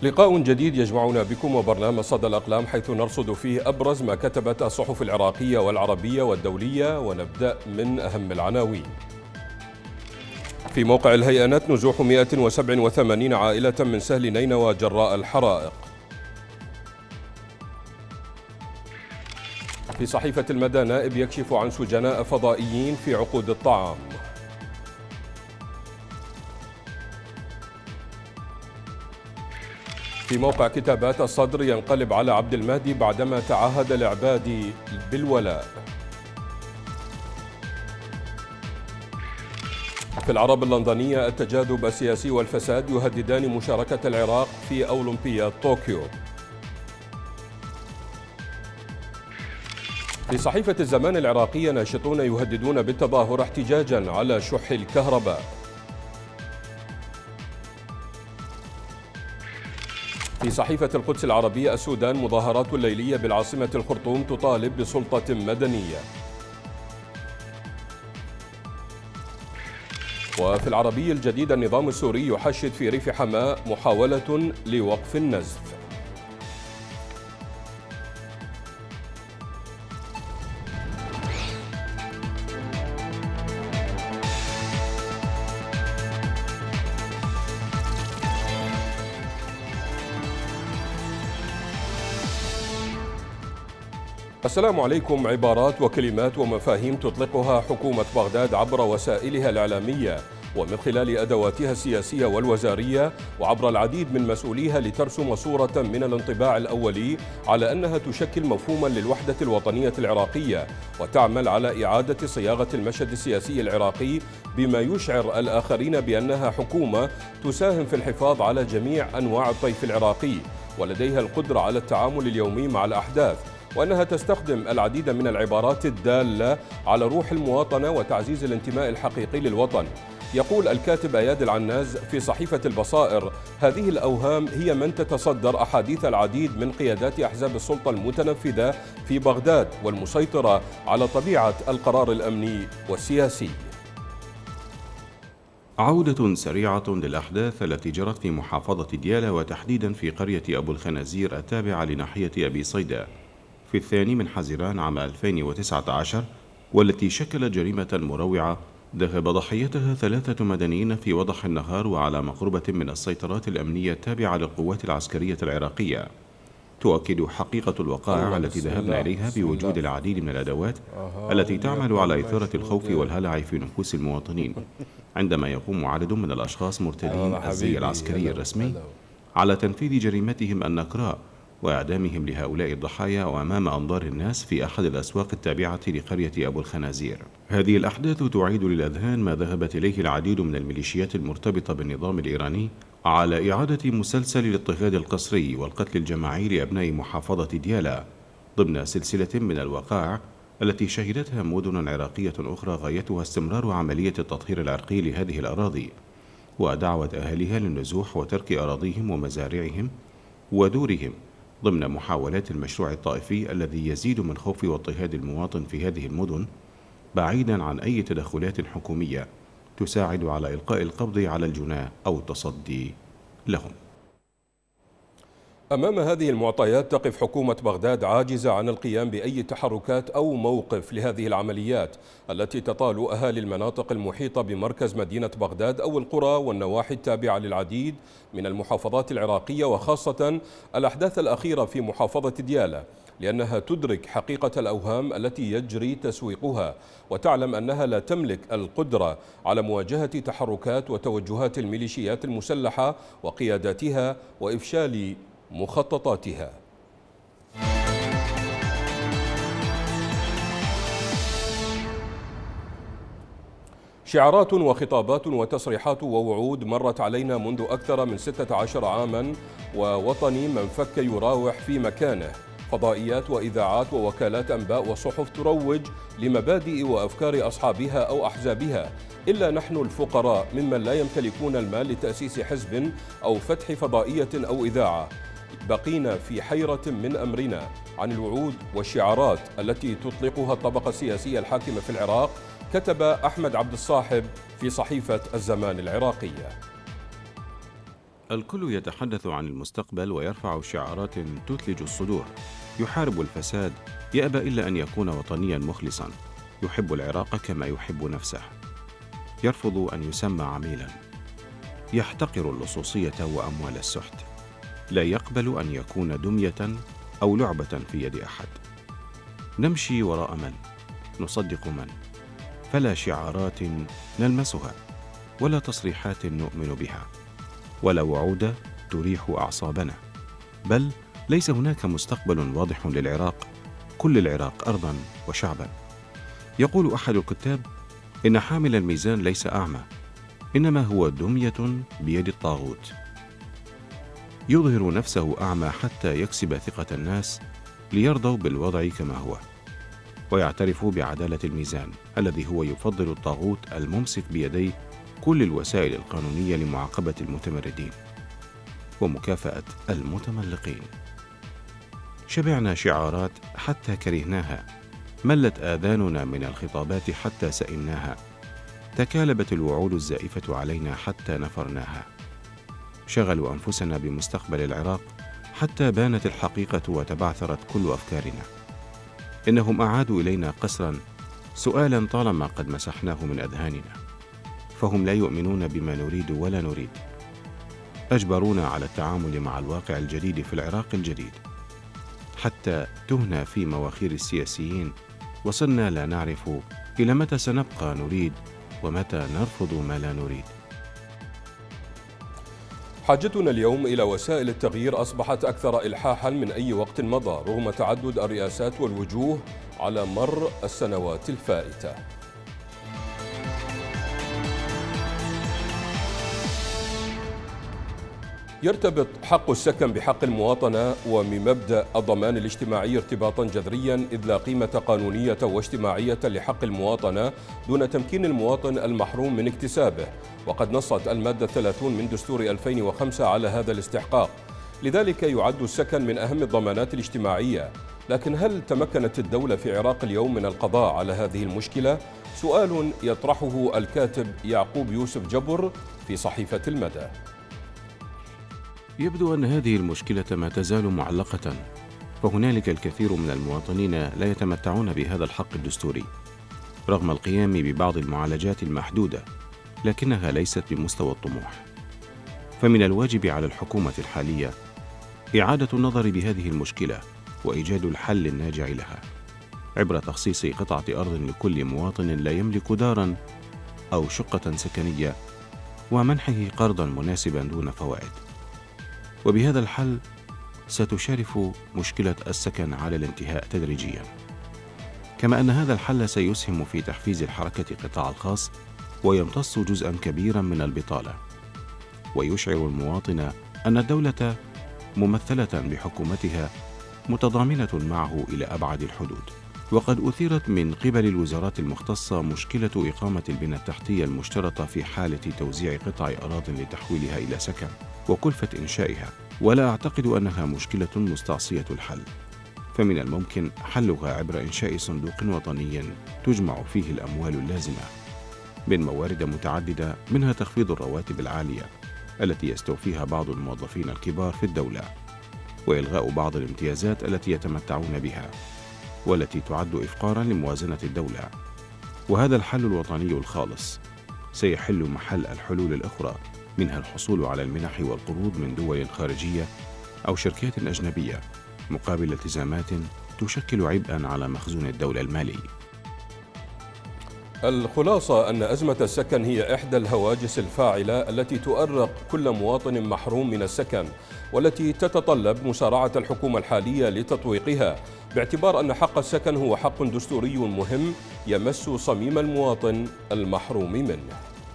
لقاء جديد يجمعنا بكم وبرنامج صدى الأقلام، حيث نرصد فيه أبرز ما كتبت الصحف العراقية والعربية والدولية، ونبدأ من أهم العناوين. في موقع الهيئات نزوح 187 عائلة من سهل نينوى جراء الحرائق. في صحيفة المدى نائب يكشف عن سجناء فضائيين في عقود الطعام. في موقع كتابات الصدر ينقلب على عبد المهدي بعدما تعهد العبادي بالولاء. في العرب اللندنية التجاذب السياسي والفساد يهددان مشاركة العراق في أولمبياد طوكيو. في صحيفة الزمان العراقية ناشطون يهددون بالتظاهر احتجاجا على شح الكهرباء. في صحيفة القدس العربية السودان مظاهرات ليلية بالعاصمة الخرطوم تطالب بسلطة مدنية. وفي العربي الجديد النظام السوري يحشد في ريف حماة محاولة لوقف النزف. السلام عليكم. عبارات وكلمات ومفاهيم تطلقها حكومة بغداد عبر وسائلها الإعلامية ومن خلال أدواتها السياسية والوزارية وعبر العديد من مسؤوليها لترسم صورة من الانطباع الأولي على أنها تشكل مفهوما للوحدة الوطنية العراقية، وتعمل على إعادة صياغة المشهد السياسي العراقي بما يشعر الآخرين بأنها حكومة تساهم في الحفاظ على جميع أنواع الطيف العراقي ولديها القدرة على التعامل اليومي مع الأحداث، وأنها تستخدم العديد من العبارات الدالة على روح المواطنة وتعزيز الانتماء الحقيقي للوطن. يقول الكاتب أياد العناز في صحيفة البصائر: هذه الأوهام هي من تتصدر أحاديث العديد من قيادات أحزاب السلطة المتنفذة في بغداد والمسيطرة على طبيعة القرار الأمني والسياسي. عودة سريعة للأحداث التي جرت في محافظة ديالى وتحديدا في قرية أبو الخنازير التابعة لناحية أبي صيدا في 2 حزيران عام 2019، والتي شكلت جريمة مروعة ذهب ضحيتها 3 مدنيين في وضح النهار وعلى مقربة من السيطرات الأمنية التابعة للقوات العسكرية العراقية. تؤكد حقيقة الوقائع التي ذهبنا إليها بوجود العديد من الأدوات التي تعمل على إثارة الخوف والهلع في نفوس المواطنين عندما يقوم عدد من الأشخاص مرتدين الزي العسكري الرسمي على تنفيذ جريمتهم النكراء وإعدامهم لهؤلاء الضحايا وأمام أنظار الناس في أحد الأسواق التابعة لقرية أبو الخنازير. هذه الأحداث تعيد للأذهان ما ذهبت إليه العديد من الميليشيات المرتبطة بالنظام الإيراني على إعادة مسلسل الاضطهاد القسري والقتل الجماعي لأبناء محافظة ديالى ضمن سلسلة من الوقائع التي شهدتها مدن عراقية أخرى غايتها استمرار عملية التطهير العرقي لهذه الأراضي ودعوة أهاليها للنزوح وترك أراضيهم ومزارعهم ودورهم ضمن محاولات المشروع الطائفي الذي يزيد من خوف واضطهاد المواطن في هذه المدن، بعيدا عن أي تدخلات حكومية تساعد على إلقاء القبض على الجناة أو التصدي لهم. أمام هذه المعطيات تقف حكومة بغداد عاجزة عن القيام بأي تحركات أو موقف لهذه العمليات التي تطال أهالي المناطق المحيطة بمركز مدينة بغداد أو القرى والنواحي التابعة للعديد من المحافظات العراقية، وخاصة الأحداث الأخيرة في محافظة ديالى، لأنها تدرك حقيقة الأوهام التي يجري تسويقها وتعلم أنها لا تملك القدرة على مواجهة تحركات وتوجهات الميليشيات المسلحة وقياداتها وإفشال مخططاتها. شعارات وخطابات وتصريحات ووعود مرت علينا منذ أكثر من 16 عاما، ووطني من فك يراوح في مكانه. فضائيات وإذاعات ووكالات أنباء وصحف تروج لمبادئ وأفكار أصحابها أو أحزابها، إلا نحن الفقراء ممن لا يمتلكون المال لتأسيس حزب أو فتح فضائية أو إذاعة بقينا في حيرة من أمرنا عن الوعود والشعارات التي تطلقها الطبقة السياسية الحاكمة في العراق، كتب أحمد عبد الصاحب في صحيفة الزمان العراقية. الكل يتحدث عن المستقبل ويرفع شعارات تثلج الصدور. يحارب الفساد، يأبى إلا أن يكون وطنيا مخلصا، يحب العراق كما يحب نفسه، يرفض أن يسمى عميلا، يحتقر اللصوصية وأموال السحت، لا يقبل أن يكون دمية أو لعبة في يد أحد. نمشي وراء من؟ نصدق من؟ فلا شعارات نلمسها، ولا تصريحات نؤمن بها، ولا وعود تريح أعصابنا، بل ليس هناك مستقبل واضح للعراق، كل العراق أرضا وشعبا. يقول أحد الكتاب إن حامل الميزان ليس أعمى، إنما هو دمية بيد الطاغوت، يظهر نفسه أعمى حتى يكسب ثقة الناس ليرضوا بالوضع كما هو، ويعترفوا بعدالة الميزان الذي هو يفضل الطاغوت الممسك بيديه كل الوسائل القانونية لمعاقبة المتمردين ومكافأة المتملقين. شبعنا شعارات حتى كرهناها، ملت آذاننا من الخطابات حتى سئمناها، تكالبت الوعود الزائفة علينا حتى نفرناها. شغلوا أنفسنا بمستقبل العراق حتى بانت الحقيقة وتبعثرت كل أفكارنا. إنهم أعادوا إلينا قسرا، سؤالا طالما قد مسحناه من أذهاننا، فهم لا يؤمنون بما نريد ولا نريد. أجبرونا على التعامل مع الواقع الجديد في العراق الجديد، حتى تهنا في مواخير السياسيين، وصلنا لا نعرف إلى متى سنبقى نريد ومتى نرفض ما لا نريد. حاجتنا اليوم إلى وسائل التغيير أصبحت أكثر إلحاحا من أي وقت مضى، رغم تعدد الرئاسات والوجوه على مر السنوات الفائتة. يرتبط حق السكن بحق المواطنة وبمبدأ الضمان الاجتماعي ارتباطا جذريا، إذ لا قيمة قانونية واجتماعية لحق المواطنة دون تمكين المواطن المحروم من اكتسابه، وقد نصت المادة 30 من دستور 2005 على هذا الاستحقاق. لذلك يعد السكن من أهم الضمانات الاجتماعية. لكن هل تمكنت الدولة في العراق اليوم من القضاء على هذه المشكلة؟ سؤال يطرحه الكاتب يعقوب يوسف جبر في صحيفة المدى. يبدو أن هذه المشكلة ما تزال معلقة، فهنالك الكثير من المواطنين لا يتمتعون بهذا الحق الدستوري رغم القيام ببعض المعالجات المحدودة، لكنها ليست بمستوى الطموح. فمن الواجب على الحكومة الحالية إعادة النظر بهذه المشكلة وإيجاد الحل الناجع لها، عبر تخصيص قطعة أرض لكل مواطن لا يملك دارا أو شقة سكنية، ومنحه قرضا مناسبا دون فوائد. وبهذا الحل ستشرف مشكلة السكن على الانتهاء تدريجيا، كما أن هذا الحل سيسهم في تحفيز الحركة القطاع الخاص ويمتص جزءا كبيرا من البطالة، ويشعر المواطن أن الدولة ممثلة بحكومتها متضامنة معه إلى أبعد الحدود. وقد أثيرت من قبل الوزارات المختصة مشكلة إقامة البنى التحتية المشترطة في حالة توزيع قطع أراضٍ لتحويلها إلى سكن وكلفة إنشائها، ولا أعتقد أنها مشكلة مستعصية الحل، فمن الممكن حلها عبر إنشاء صندوق وطني تجمع فيه الأموال اللازمة من موارد متعددة، منها تخفيض الرواتب العالية التي يستوفيها بعض الموظفين الكبار في الدولة، وإلغاء بعض الامتيازات التي يتمتعون بها والتي تعد إفقاراً لموازنة الدولة. وهذا الحل الوطني الخالص سيحل محل الحلول الأخرى، منها الحصول على المنح والقروض من دول خارجية أو شركات أجنبية مقابل التزامات تشكل عبئاً على مخزون الدولة المالي. الخلاصة أن أزمة السكن هي إحدى الهواجس الفاعلة التي تؤرق كل مواطن محروم من السكن، والتي تتطلب مسارعة الحكومة الحالية لتطويقها، باعتبار أن حق السكن هو حق دستوري مهم يمس صميم المواطن المحروم منه.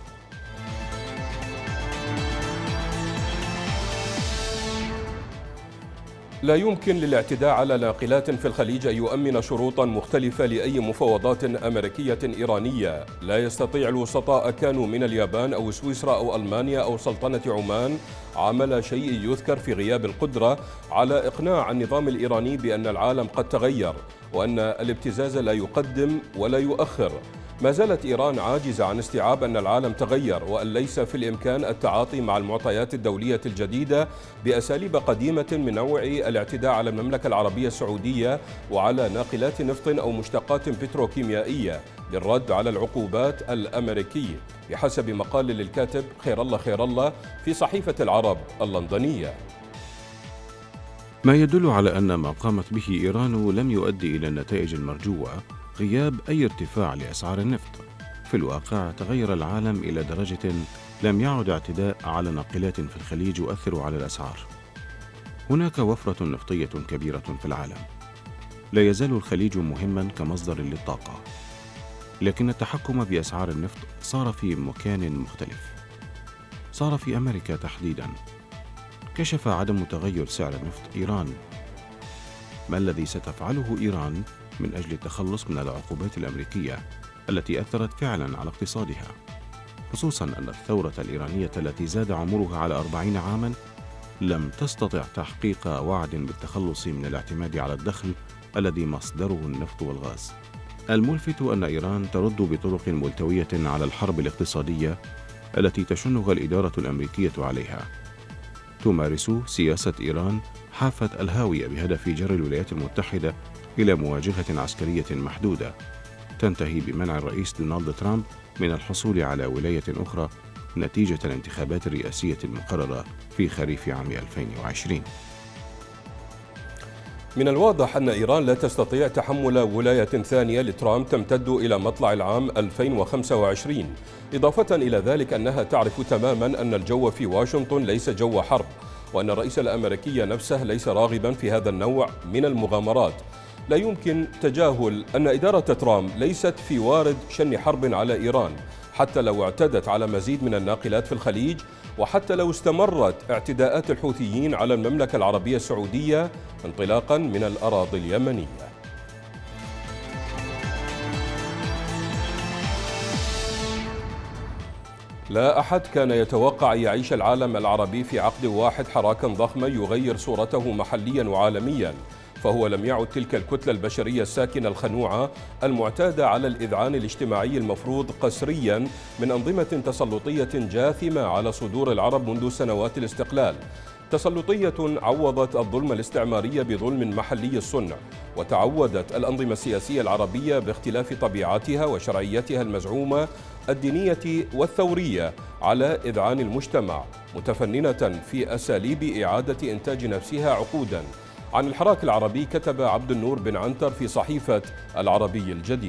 لا يمكن للاعتداء على ناقلات في الخليج أن يؤمن شروطا مختلفة لأي مفاوضات أمريكية إيرانية. لا يستطيع الوسطاء كانوا من اليابان أو سويسرا أو ألمانيا أو سلطنة عمان عمل شيء يذكر في غياب القدرة على إقناع النظام الإيراني بأن العالم قد تغير، وأن الابتزاز لا يقدم ولا يؤخر، ما زالت إيران عاجزة عن استيعاب أن العالم تغير وأن ليس في الإمكان التعاطي مع المعطيات الدولية الجديدة بأساليب قديمة من نوع الاعتداء على المملكة العربية السعودية وعلى ناقلات نفط أو مشتقات بتروكيميائية للرد على العقوبات الأمريكية، بحسب مقال للكاتب خير الله في صحيفة العرب اللندنية. ما يدل على أن ما قامت به إيران لم يؤدي إلى النتائج المرجوة، غياب أي ارتفاع لأسعار النفط. في الواقع تغير العالم إلى درجة لم يعد اعتداء على ناقلات في الخليج يؤثر على الأسعار. هناك وفرة نفطية كبيرة في العالم. لا يزال الخليج مهما كمصدر للطاقة، لكن التحكم بأسعار النفط صار في مكان مختلف، صار في أمريكا تحديدا. كشف عدم تغير سعر النفط إيران. ما الذي ستفعله إيران من أجل التخلص من العقوبات الأمريكية التي أثرت فعلا على اقتصادها، خصوصا أن الثورة الإيرانية التي زاد عمرها على 40 عاما لم تستطع تحقيق وعد بالتخلص من الاعتماد على الدخل الذي مصدره النفط والغاز. الملفت أن إيران ترد بطرق ملتوية على الحرب الاقتصادية التي تشنها الإدارة الأمريكية عليها. تمارس سياسة إيران حافة الهاوية بهدف جر الولايات المتحدة إلى مواجهة عسكرية محدودة تنتهي بمنع الرئيس دونالد ترامب من الحصول على ولاية أخرى نتيجة الانتخابات الرئاسية المقررة في خريف عام 2020. من الواضح أن إيران لا تستطيع تحمل ولاية ثانية لترامب تمتد إلى مطلع العام 2025، إضافة إلى ذلك أنها تعرف تماما أن الجو في واشنطن ليس جو حرب، وأن الرئيس الأمريكي نفسه ليس راغبا في هذا النوع من المغامرات. لا يمكن تجاهل أن إدارة ترامب ليست في وارد شن حرب على إيران، حتى لو اعتدت على مزيد من الناقلات في الخليج، وحتى لو استمرت اعتداءات الحوثيين على المملكة العربية السعودية انطلاقا من الأراضي اليمنية. لا أحد كان يتوقع أن يعيش العالم العربي في عقد واحد حراكا ضخما يغير صورته محليا وعالميا، فهو لم يعد تلك الكتلة البشرية الساكنة الخنوعة المعتادة على الإذعان الاجتماعي المفروض قسريا من أنظمة تسلطية جاثمة على صدور العرب منذ سنوات الاستقلال، تسلطية عوضت الظلم الاستعماري بظلم محلي الصنع، وتعودت الأنظمة السياسية العربية باختلاف طبيعتها وشرعيتها المزعومة الدينية والثورية على إذعان المجتمع، متفننة في أساليب إعادة إنتاج نفسها عقودا. عن الحراك العربي كتب عبد النور بن عنتر في صحيفة العربي الجديد: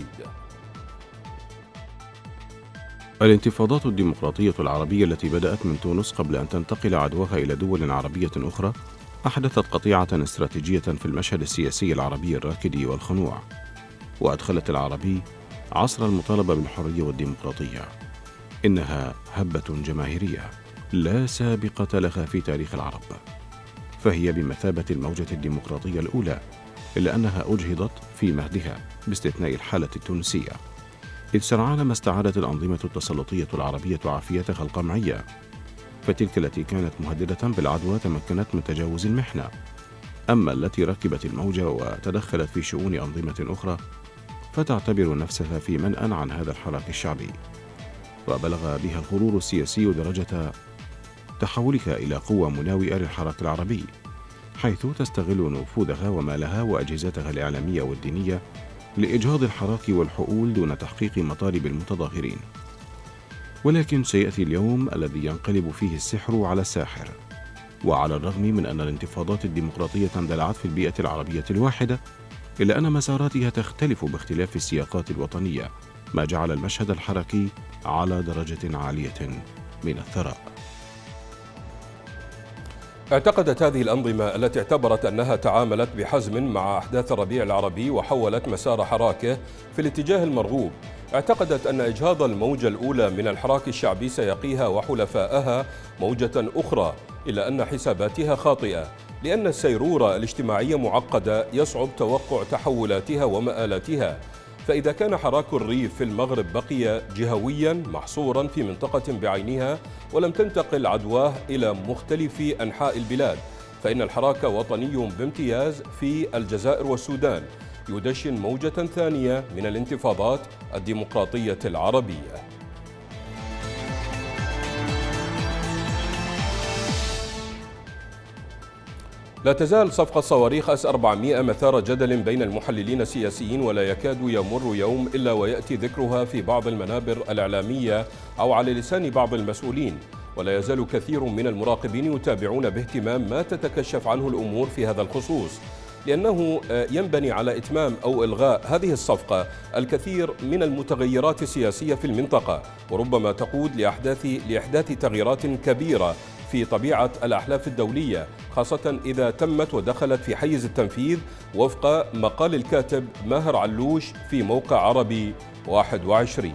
الانتفاضات الديمقراطية العربية التي بدأت من تونس قبل أن تنتقل عدواها إلى دول عربية أخرى أحدثت قطيعة استراتيجية في المشهد السياسي العربي الراكد والخنوع، وأدخلت العربي عصر المطالبة بالحرية والديمقراطية. إنها هبة جماهيرية لا سابقة لها في تاريخ العرب، فهي بمثابة الموجة الديمقراطية الأولى، إلا أنها أجهضت في مهدها باستثناء الحالة التونسية، إذ سرعان ما استعادت الأنظمة التسلطية العربية عافيتها القمعية، فتلك التي كانت مهددة بالعدوى تمكنت من تجاوز المحنة، أما التي ركبت الموجة وتدخلت في شؤون أنظمة أخرى فتعتبر نفسها في منأى عن هذا الحراك الشعبي، وبلغ بها الغرور السياسي درجة تحولها إلى قوة مناوئة للحراك العربي، حيث تستغل نفوذها ومالها وأجهزتها الإعلامية والدينية لإجهاض الحراك والحؤول دون تحقيق مطالب المتظاهرين. ولكن سيأتي اليوم الذي ينقلب فيه السحر على الساحر، وعلى الرغم من أن الانتفاضات الديمقراطية اندلعت في البيئة العربية الواحدة، إلا أن مساراتها تختلف باختلاف السياقات الوطنية، ما جعل المشهد الحركي على درجة عالية من الثراء. اعتقدت هذه الأنظمة التي اعتبرت أنها تعاملت بحزم مع أحداث الربيع العربي وحولت مسار حراكه في الاتجاه المرغوب، اعتقدت أن إجهاض الموجة الأولى من الحراك الشعبي سيقيها وحلفائها موجة أخرى، إلا أن حساباتها خاطئة، لأن السيرورة الاجتماعية معقدة يصعب توقع تحولاتها ومآلاتها. فإذا كان حراك الريف في المغرب بقي جهويا محصورا في منطقة بعينها ولم تنتقل عدواه إلى مختلف أنحاء البلاد، فإن الحراك وطني بامتياز في الجزائر والسودان، يدشن موجة ثانية من الانتفاضات الديمقراطية العربية. لا تزال صفقة صواريخ S-400 مثار جدل بين المحللين السياسيين، ولا يكاد يمر يوم إلا ويأتي ذكرها في بعض المنابر الإعلامية أو على لسان بعض المسؤولين. ولا يزال كثير من المراقبين يتابعون باهتمام ما تتكشف عنه الأمور في هذا الخصوص، لأنه ينبني على إتمام أو إلغاء هذه الصفقة الكثير من المتغيرات السياسية في المنطقة، وربما تقود لإحداث تغييرات كبيرة في طبيعة الأحلاف الدولية، خاصة إذا تمت ودخلت في حيز التنفيذ وفق مقال الكاتب ماهر علوش في موقع عربي 21.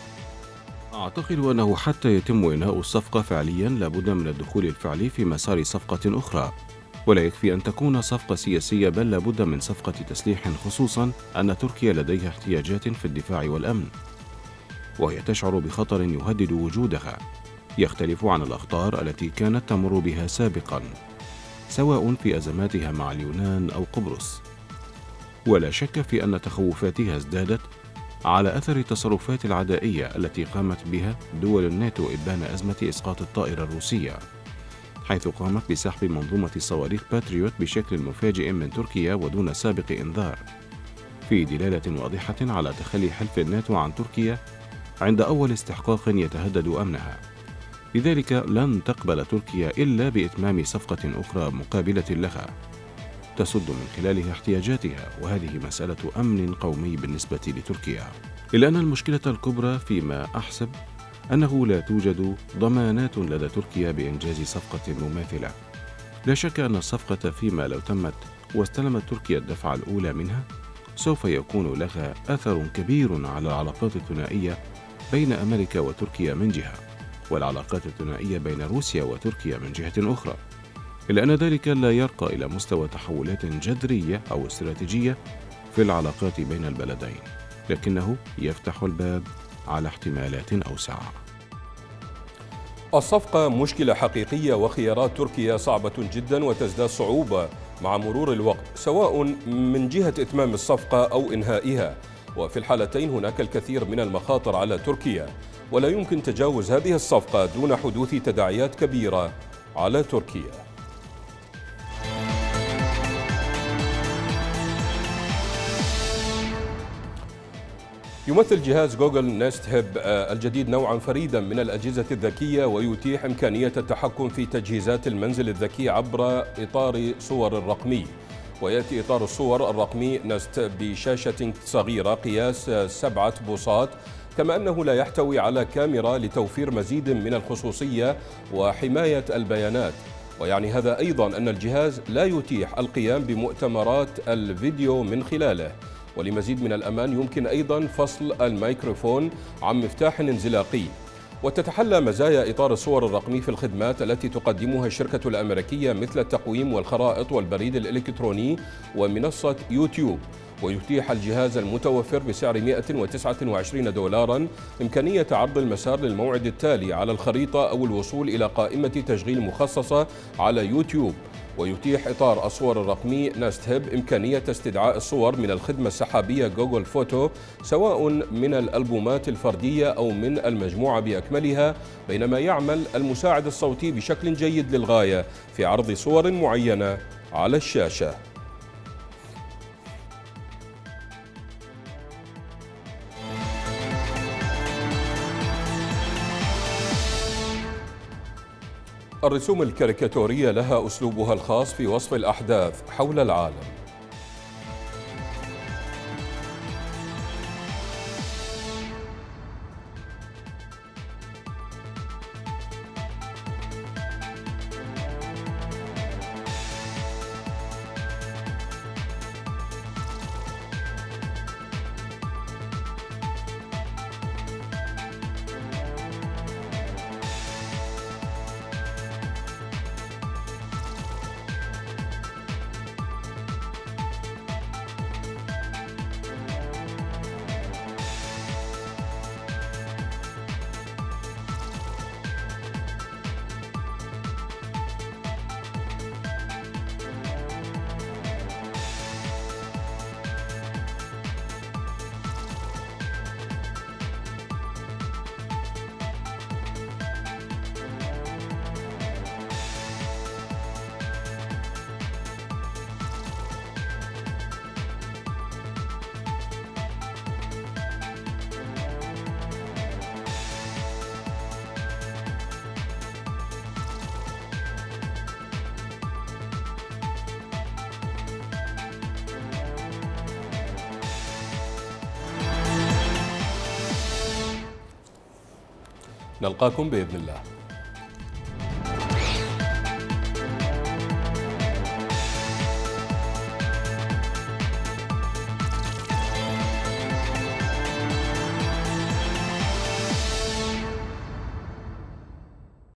أعتقد أنه حتى يتم إنهاء الصفقة فعليا لابد من الدخول الفعلي في مسار صفقة أخرى، ولا يكفي أن تكون صفقة سياسية، بل لابد من صفقة تسليح، خصوصا أن تركيا لديها احتياجات في الدفاع والأمن، وهي تشعر بخطر يهدد وجودها يختلف عن الأخطار التي كانت تمر بها سابقا، سواء في أزماتها مع اليونان أو قبرص. ولا شك في أن تخوفاتها ازدادت على أثر التصرفات العدائية التي قامت بها دول الناتو إبان أزمة إسقاط الطائرة الروسية، حيث قامت بسحب منظومة صواريخ باتريوت بشكل مفاجئ من تركيا ودون سابق إنذار، في دلالة واضحة على تخلي حلف الناتو عن تركيا عند أول استحقاق يتهدد أمنها. لذلك لن تقبل تركيا إلا بإتمام صفقة أخرى مقابلة لها تسد من خلالها احتياجاتها، وهذه مسألة أمن قومي بالنسبة لتركيا. إلا أن المشكلة الكبرى فيما أحسب أنه لا توجد ضمانات لدى تركيا بإنجاز صفقة مماثلة. لا شك أن الصفقة فيما لو تمت واستلمت تركيا الدفعة الأولى منها سوف يكون لها أثر كبير على العلاقات الثنائية بين أمريكا وتركيا من جهة، والعلاقات الثنائية بين روسيا وتركيا من جهة أخرى، إلا أن ذلك لا يرقى إلى مستوى تحولات جذرية أو استراتيجية في العلاقات بين البلدين، لكنه يفتح الباب على احتمالات أوسع. الصفقة مشكلة حقيقية، وخيارات تركيا صعبة جدا وتزداد صعوبة مع مرور الوقت، سواء من جهة إتمام الصفقة أو إنهائها، وفي الحالتين هناك الكثير من المخاطر على تركيا، ولا يمكن تجاوز هذه الصفقة دون حدوث تداعيات كبيرة على تركيا. يمثل جهاز جوجل نيست هيب الجديد نوعا فريدا من الأجهزة الذكية، ويتيح إمكانية التحكم في تجهيزات المنزل الذكي عبر إطار صور الرقمي. ويأتي إطار الصور الرقمي نيست بشاشة صغيرة قياس 7 بوصات، كما أنه لا يحتوي على كاميرا لتوفير مزيد من الخصوصية وحماية البيانات. ويعني هذا أيضا أن الجهاز لا يتيح القيام بمؤتمرات الفيديو من خلاله. ولمزيد من الأمان يمكن أيضا فصل الميكروفون عن مفتاح انزلاقي. وتتحلى مزايا إطار الصور الرقمي في الخدمات التي تقدمها الشركة الأمريكية مثل التقويم والخرائط والبريد الإلكتروني ومنصة يوتيوب. ويتيح الجهاز المتوفر بسعر $129 إمكانية عرض المسار للموعد التالي على الخريطة أو الوصول إلى قائمة تشغيل مخصصة على يوتيوب. ويتيح إطار الصور الرقمي نيست هيب إمكانية استدعاء الصور من الخدمة السحابية جوجل فوتو، سواء من الألبومات الفردية أو من المجموعة بأكملها، بينما يعمل المساعد الصوتي بشكل جيد للغاية في عرض صور معينة على الشاشة. الرسوم الكاريكاتورية لها أسلوبها الخاص في وصف الأحداث حول العالم. نلقاكم بإذن الله.